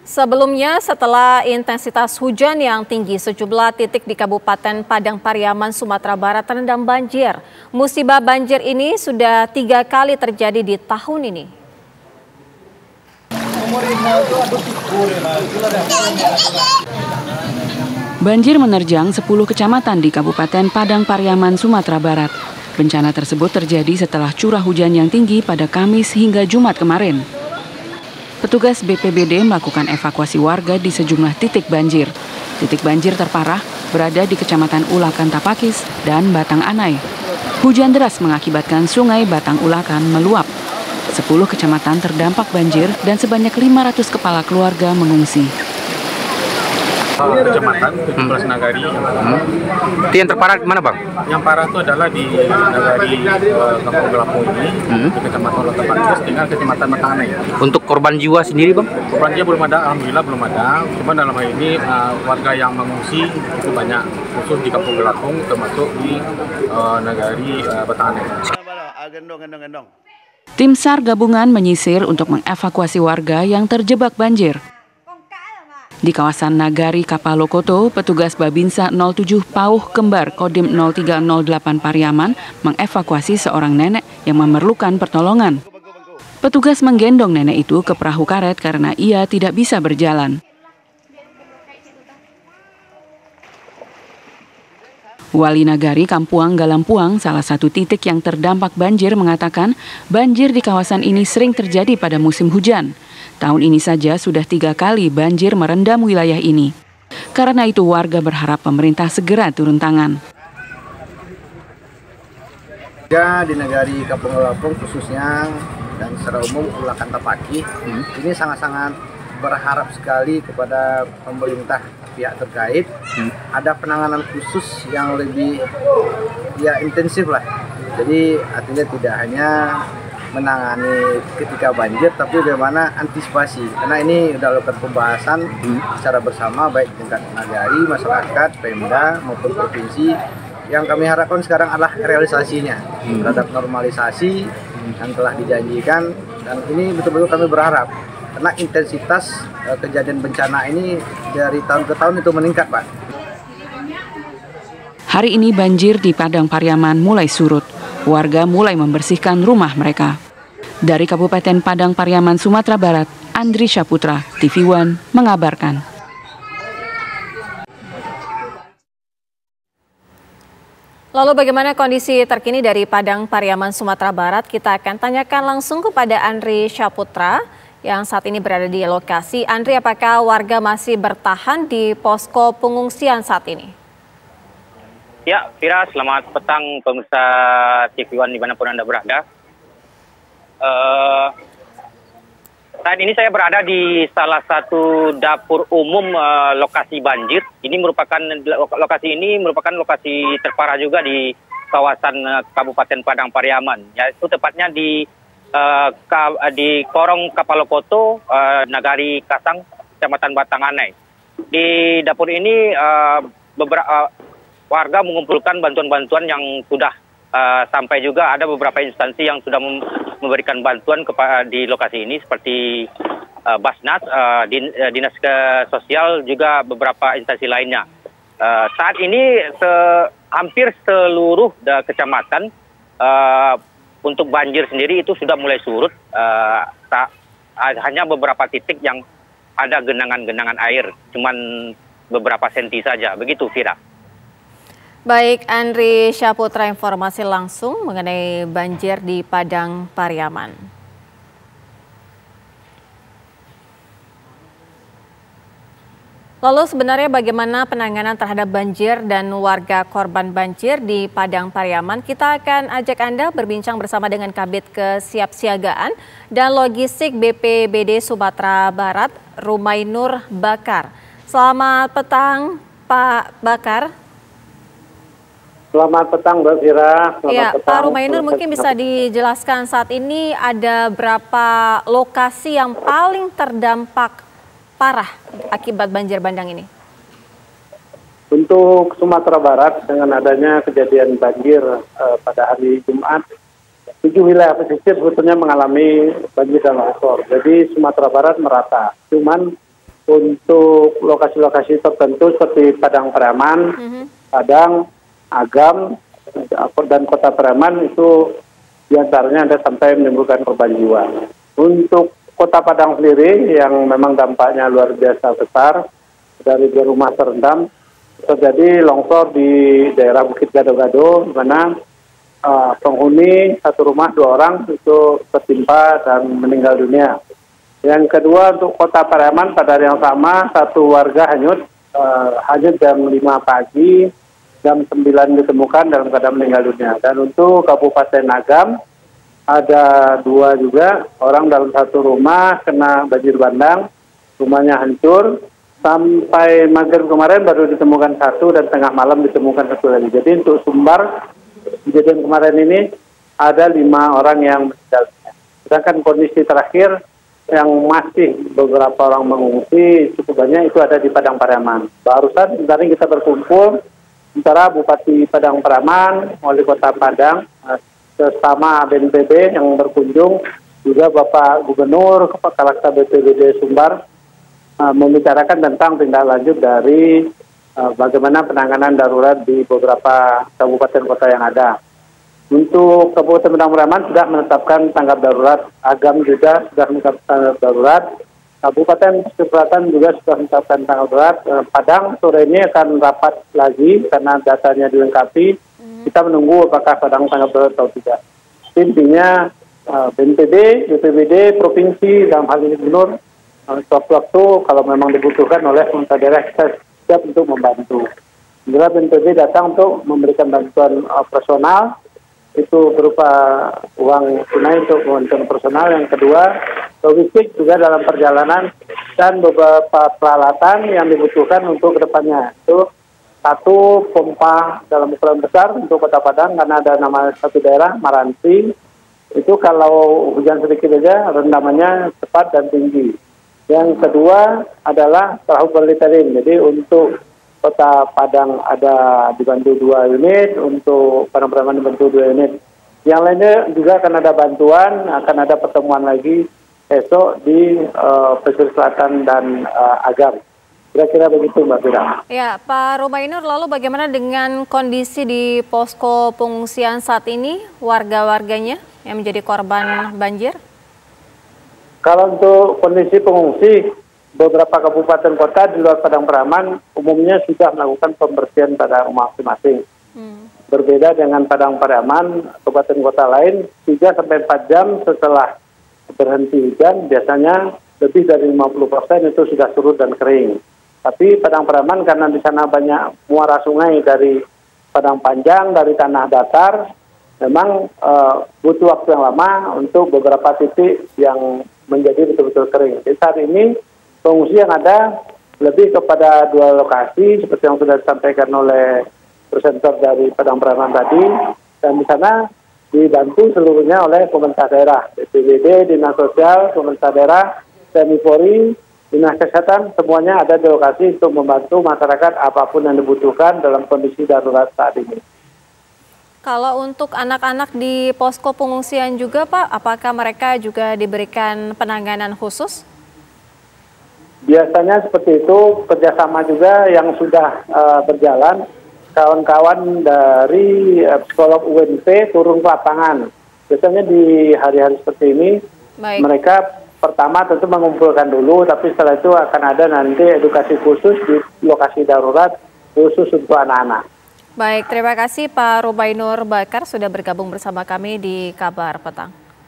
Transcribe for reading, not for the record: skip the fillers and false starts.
Sebelumnya, setelah intensitas hujan yang tinggi, sejumlah titik di Kabupaten Padang Pariaman, Sumatera Barat terendam banjir. Musibah banjir ini sudah 3 kali terjadi di tahun ini. Banjir menerjang 10 kecamatan di Kabupaten Padang Pariaman, Sumatera Barat. Bencana tersebut terjadi setelah curah hujan yang tinggi pada Kamis hingga Jumat kemarin. Petugas BPBD melakukan evakuasi warga di sejumlah titik banjir. Titik banjir terparah berada di Kecamatan Ulakan Tapakis dan Batang Anai. Hujan deras mengakibatkan sungai Batang Ulakan meluap. 10 kecamatan terdampak banjir dan sebanyak 500 kepala keluarga mengungsi. Kecamatan 17 Nagari. Itu yang terparah mana, Bang? Yang parah itu adalah di Nagari Kampung Gelapo ini, di Kecamatan Tapakis dengan Kecamatan Batang Anai. Untuk korban jiwa sendiri, Bang? Korban jiwa belum ada, alhamdulillah belum ada. Cuma dalam hal ini warga yang mengungsi itu banyak, khusus di Kampung Gelapo termasuk di Nagari Batang Anai. Tim SAR gabungan menyisir untuk mengevakuasi warga yang terjebak banjir. Di kawasan Nagari Kapalokoto, petugas Babinsa 07 Pauh Kembar Kodim 0308 Pariaman mengevakuasi seorang nenek yang memerlukan pertolongan. Petugas menggendong nenek itu ke perahu karet karena ia tidak bisa berjalan. Wali Nagari Kampuang Galampuang, salah satu titik yang terdampak banjir, mengatakan banjir di kawasan ini sering terjadi pada musim hujan. Tahun ini saja sudah 3 kali banjir merendam wilayah ini. Karena itu warga berharap pemerintah segera turun tangan. Di Nagari Kampung Gelapo khususnya dan secara umum Ulakan Tapaki ini sangat-sangat berharap sekali kepada pemerintah pihak terkait ada penanganan khusus yang lebih intensif lah. Jadi artinya tidak hanya menangani ketika banjir, tapi bagaimana antisipasi. Karena ini sudah lakukan pembahasan secara bersama baik tingkat Nagari, masyarakat, Pemda maupun provinsi. Yang kami harapkan sekarang adalah realisasinya terhadap normalisasi yang telah dijanjikan. Dan ini betul-betul kami berharap karena intensitas kejadian bencana ini dari tahun ke tahun itu meningkat, Pak. Hari ini banjir di Padang Pariaman mulai surut. Warga mulai membersihkan rumah mereka. Dari Kabupaten Padang Pariaman, Sumatera Barat, Andri Syaputra, TV One mengabarkan. Lalu bagaimana kondisi terkini dari Padang Pariaman, Sumatera Barat? Kita akan tanyakan langsung kepada Andri Syaputra yang saat ini berada di lokasi. Andri, apakah warga masih bertahan di posko pengungsian saat ini? Ya, Fira, selamat petang pemirsa TV One dimanapun Anda berada. Saat ini saya berada di salah satu dapur umum lokasi banjir. Lokasi ini merupakan lokasi terparah juga di kawasan Kabupaten Padang Pariaman. Yaitu tepatnya di Korong Kapalokoto, Nagari Kasang, Kecamatan Batang Anai. Di dapur ini beberapa warga mengumpulkan bantuan-bantuan yang sudah sampai juga ada beberapa instansi yang sudah memberikan bantuan di lokasi ini seperti Basnas, Dinas Sosial, juga beberapa instansi lainnya. Saat ini hampir seluruh kecamatan untuk banjir sendiri itu sudah mulai surut. Hanya beberapa titik yang ada genangan-genangan air, cuman beberapa senti saja. Begitu, Fira. Baik, Andri Syaputra, informasi langsung mengenai banjir di Padang Pariaman. Lalu sebenarnya bagaimana penanganan terhadap banjir dan warga korban banjir di Padang Pariaman? Kita akan ajak Anda berbincang bersama dengan Kabid Kesiapsiagaan dan Logistik BPBD Sumatera Barat, Rumainur Bakar. Selamat petang, Pak Bakar. Selamat petang, Mbak Fira. Ya, Pak Rumainur, mungkin bisa dijelaskan saat ini ada berapa lokasi yang paling terdampak parah akibat banjir bandang ini? Untuk Sumatera Barat, dengan adanya kejadian banjir pada hari Jumat, 7 wilayah pesisir sebetulnya mengalami banjir dan longsor. Jadi Sumatera Barat merata. Cuman untuk lokasi-lokasi tertentu seperti Padang Pariaman, Padang, Agam, dan Kota Pariaman itu diantaranya ada sampai menimbulkan korban jiwa. Untuk Kota Padang sendiri yang memang dampaknya luar biasa besar, dari 2 rumah terendam, terjadi longsor di daerah Bukit Gado-Gado, di mana penghuni satu rumah 2 orang itu tertimpa dan meninggal dunia. Yang kedua untuk Kota Pariaman pada hari yang sama, 1 warga hanyut jam 5 pagi, jam 9 ditemukan dalam keadaan meninggal dunia. Dan untuk Kabupaten Agam ada 2 juga orang dalam 1 rumah kena banjir bandang, rumahnya hancur. Sampai maghrib kemarin baru ditemukan 1 dan tengah malam ditemukan 1 lagi. Jadi untuk Sumbar kejadian kemarin ini ada 5 orang yang meninggal. Sedangkan kondisi terakhir yang masih beberapa orang mengungsi cukup banyak itu ada di Padang Pariaman. Barusan tadi kita berkumpul antara Bupati Padang Pariaman, Wali Kota Padang, bersama BNPB yang berkunjung, juga Bapak Gubernur, Kepala BPBD Sumbar, membicarakan tentang tindak lanjut dari bagaimana penanganan darurat di beberapa kabupaten kota yang ada. Untuk Kabupaten Padang Pariaman sudah menetapkan tanggap darurat, Agam juga sudah menetapkan tanggap darurat, Kabupaten Pesisir Selatan juga sudah menetapkan tanggap darurat. Padang sore ini akan rapat lagi karena datanya dilengkapi. Kita menunggu apakah Padang tanggap darurat atau tidak. Intinya BNPB, BPBD, Provinsi, dalam hal ini Gubernur, sewaktu-waktu kalau memang dibutuhkan oleh pemerintah daerah kita siap untuk membantu. Bila BNPB datang untuk memberikan bantuan personal, itu berupa uang tunai untuk bantuan personal. Yang kedua, logistik juga dalam perjalanan dan beberapa peralatan yang dibutuhkan untuk kedepannya. Itu 1 pompa dalam ukuran besar untuk Kota Padang karena ada nama 1 daerah, Maranti. Itu kalau hujan sedikit saja rendamannya cepat dan tinggi. Yang kedua adalah perahu berliterin. Jadi untuk Kota Padang ada dibantu 2 unit, untuk Padang Pariaman dibantu 2 unit. Yang lainnya juga akan ada bantuan, akan ada pertemuan lagi esok di Pesisir Selatan dan Agam. Kira-kira begitu Mbak Fira. Ya, Pak Romainur, lalu bagaimana dengan kondisi di posko pengungsian saat ini, warga-warganya yang menjadi korban banjir? Kalau untuk kondisi pengungsi, beberapa kabupaten kota di luar Padang Pariaman umumnya sudah melakukan pembersihan pada rumah masing-masing. Berbeda dengan Padang Pariaman, kabupaten kota lain 3-4 jam setelah berhenti hujan, biasanya lebih dari 50% itu sudah surut dan kering. Tapi Padang Pariaman karena di sana banyak muara sungai dari Padang Panjang, dari tanah datar, memang butuh waktu yang lama untuk beberapa titik yang menjadi betul-betul kering. Jadi saat ini pengungsi yang ada lebih kepada 2 lokasi seperti yang sudah disampaikan oleh presenter dari Padang Pariaman tadi, dan di sana dibantu seluruhnya oleh pemerintah daerah, BPBD, Dinas Sosial, pemerintah daerah, TNI Polri, Dinas Kesehatan, semuanya ada di lokasi untuk membantu masyarakat apapun yang dibutuhkan dalam kondisi darurat saat ini. Kalau untuk anak-anak di posko pengungsian juga Pak, apakah mereka juga diberikan penanganan khusus? Biasanya seperti itu, kerjasama juga yang sudah berjalan. Kawan-kawan dari psikolog UNP turun ke lapangan. Biasanya di hari-hari seperti ini, mereka pertama tentu mengumpulkan dulu, tapi setelah itu akan ada nanti edukasi khusus di lokasi darurat khusus untuk anak-anak. Baik, terima kasih Pak Romainur Bakar sudah bergabung bersama kami di Kabar Petang.